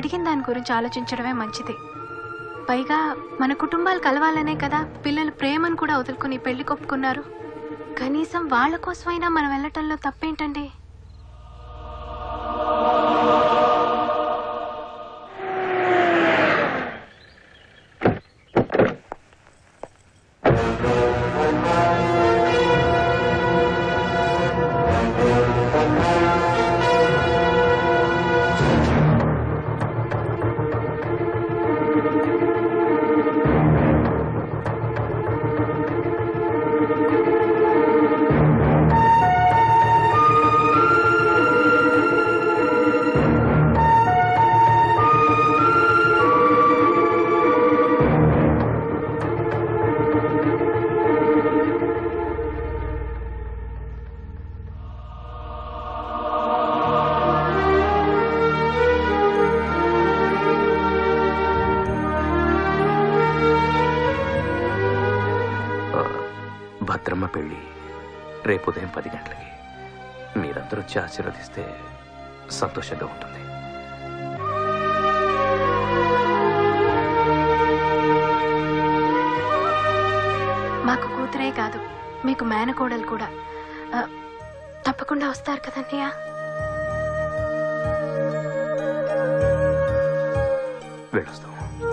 అడిగిన దాని గురించి ఆలోచించడమే మంచిది. పైగా మన కుటుంబాలు కలవాలనే కదా పిల్లలు ప్రేమను కూడా వదులుకుని పెళ్లి కొప్పుకున్నారు. కనీసం వాళ్ళ కోసమైనా మనం వెళ్ళటంలో తప్పేంటండి? భద్రమ్మ పెళ్ళి రేపు ఉదయం 10 గంటలకి. మీరందరూ వచ్చి ఆశీర్వదిస్తే సంతోషంగా ఉంటుంది. మాకు కూతురే కాదు, మీకు మేనకోడలు కూడా. తప్పకుండా వస్తారు కదన్నయ్య? వెళ్ళొస్తాం.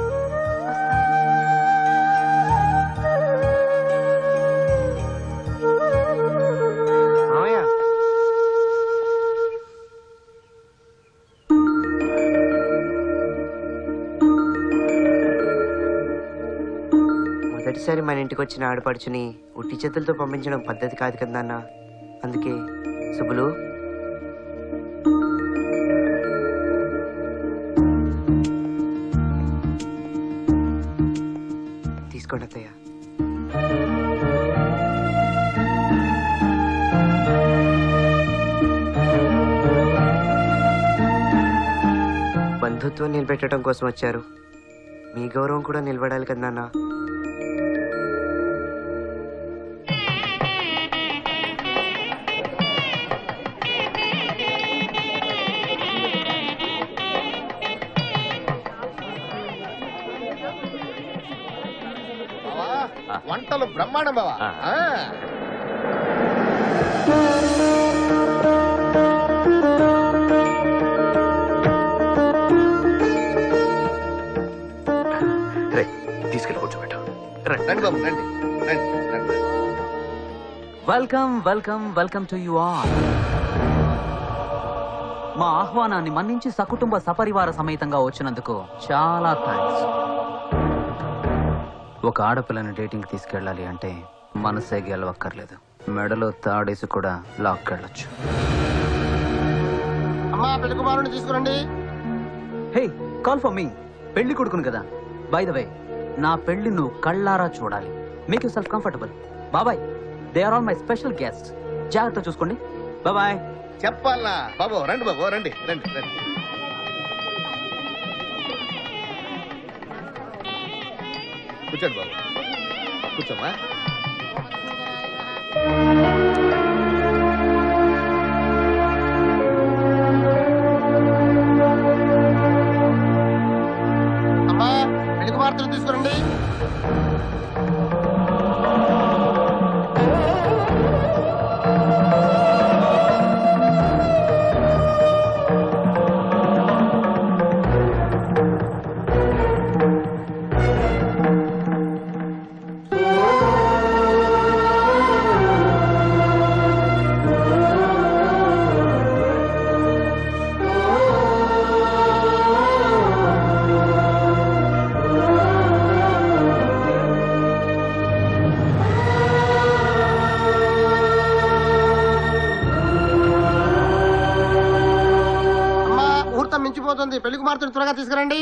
మొదటిసారి మన ఇంటికి వచ్చిన ఆడపడుచుని ఉట్టి చేతులతో పంపించడం పద్ధతి కాదు కదా అన్న. అందుకే సుబ్బులు, తీసుకోండి అత్తయ్య. బంధుత్వం నిలబెట్టడం కోసం వచ్చారు. మీ గౌరవం కూడా నిలబడాలి కదా నాన్న. వంటలు బ్రహ్మాండం బావా. తీసుకెళ్ళి కూర్చోబెట్టు. రండి బాబు, రండి రండి రండి. Welcome welcome welcome to you all. మా ఆహ్వానాన్ని మన్నించి సకుటుంబ సపరివార సమేతంగా వచ్చినందుకు చాలా థ్యాంక్స్. ఒక ఆడపిల్లని డేటింగ్ తీసుకెళ్ళాలి అంటే మనసే గెలవక్కర్లేదు, మెడలో తాడేసి కూడా లాక్కెళ్ళొచ్చు. అమ్మా, పెళ్లి కుమారుని తీసుకురండి. Hey, call for me. పెళ్లి కొడుకును కదా. బై ద వే, నా పెళ్లి నువ్వు కళ్ళారా చూడాలి. Make yourself comfortable. బాబాయ్, they are all my special guest. జాగ్రత్త చూసుకోండి. బాబాయ్. చెప్పాలా బాబు? రండి బాబు, రండి రండి రండి. కూర్చోండి బాబు, కూర్చోమ్మా. అమ్మా, పెళ్లి కుమార్తెను తీసుకురండి. మించిపోతుంది. పెళ్లి కుమార్తెను త్వరగా తీసుకురండి.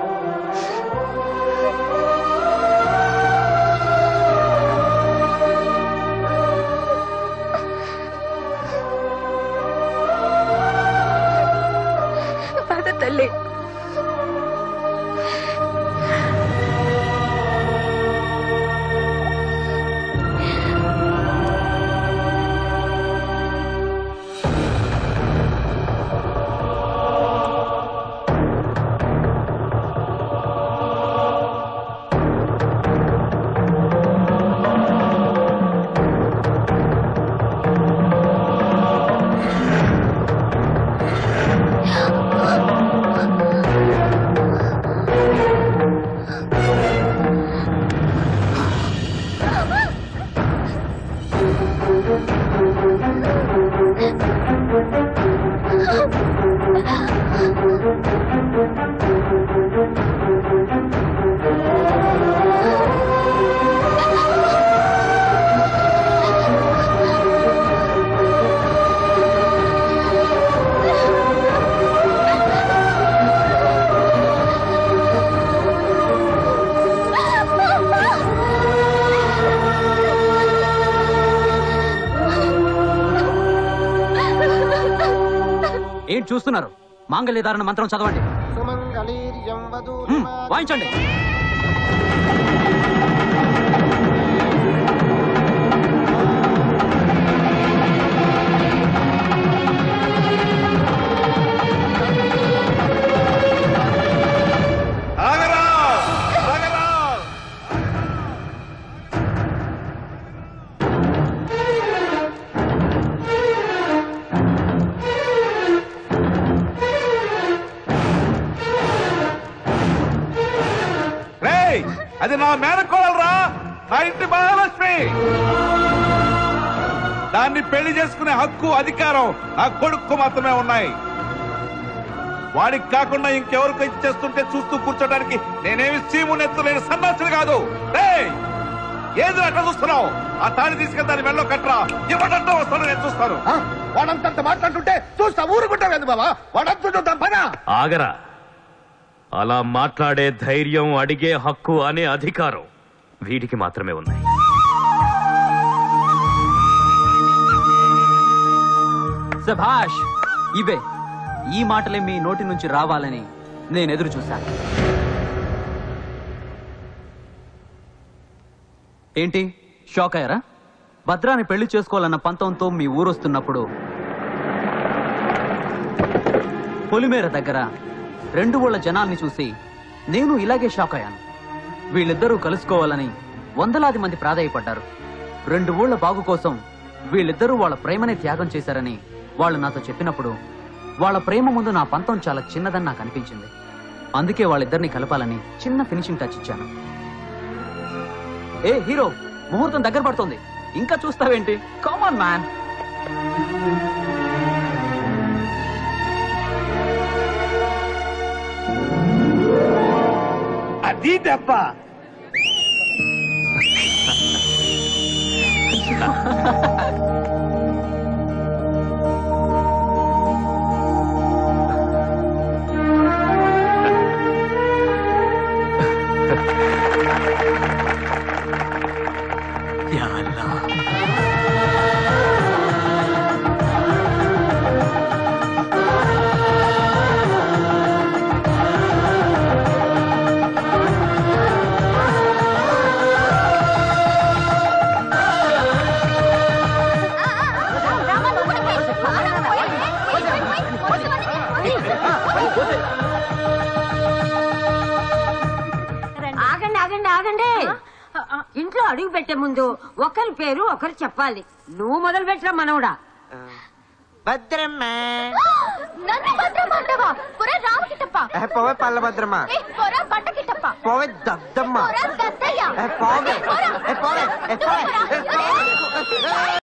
తల్లి, ఏంటి చూస్తున్నారు? మాంగళ్యధారణ మంత్రం చదవండి. సుమంగళీర్యం వధూ వాయించండి. అది నా మేనకోడలురా, నా ఇంటి మహాలక్ష్మి. దాన్ని పెళ్లి చేసుకునే హక్కు, అధికారం నా కొడుకు మాత్రమే ఉన్నాయి. వాడికి కాకుండా ఇంకెవరికి ఇచ్చేస్తుంటే చూస్తూ కూర్చోడానికి నేనేమి సీము నెత్తలేని సన్నాసులు కాదు. ఏది అట్లా చూస్తున్నావు? ఆ తాళి తీసుకెళ్తే దాన్ని మెళ్ళో కట్టరా. ఇవ్వడంతో వస్తాను, నేను చూస్తాను. వాడంతంత మాట్లాడుతుంటే చూస్తా ఊరుకుంటావు బాబా. వాడంతా చూద్దాం పనా. ఆగరా. అలా మాట్లాడే ధైర్యం, అడిగే హక్కు అనే అధికారం వీడికి మాత్రమే ఉన్నాయి. సభాష్. ఇవే ఈ మాటలే మీ నోటి నుంచి రావాలని నేను ఎదురు చూశాను. ఏంటి షాక్ అయ్యారా? భద్రాన్ని పెళ్లి చేసుకోవాలన్న పంతంతో మీ ఊరొస్తున్నప్పుడు పొలిమేర దగ్గర 2 ఊళ్ళ జనాల్ని చూసి నేను ఇలాగే షాక్ అయ్యాను. వీళ్ళిద్దరూ కలుసుకోవాలని వందలాది మంది ప్రాధాయపడ్డారు. 2 ఊళ్ళ బాగు కోసం వీళ్ళిద్దరూ వాళ్ళ ప్రేమనే త్యాగం చేశారని వాళ్ళు నాతో చెప్పినప్పుడు వాళ్ళ ప్రేమ ముందు నా పంతం చాలా చిన్నదని నాకు అనిపించింది. అందుకే వాళ్ళిద్దరిని కలపాలని చిన్న ఫినిషింగ్ టచ్ ఇచ్చాను. ఏ హీరో, ముహూర్తం దగ్గర పడుతుంది, ఇంకా చూస్తావేంటి? Come on man. అది దెబ్బ. ఆగండి ఆగండి ఆగండి. ఇంట్లో అడుగు పెట్టే ముందు ఒకరి పేరు ఒకరు చెప్పాలి. నువ్వు మొదలు పెట్టరా మనవడా. భద్రమ్మ. నన్ను భద్రమ్మ అంటావా? పొర రామకిట్టప్ప. పోవే పల్ల భద్రమ్మ. పొర పట్టకిట్టప్ప. పోవే దద్దమ్మ. పొర దద్దయ్య. పోవే.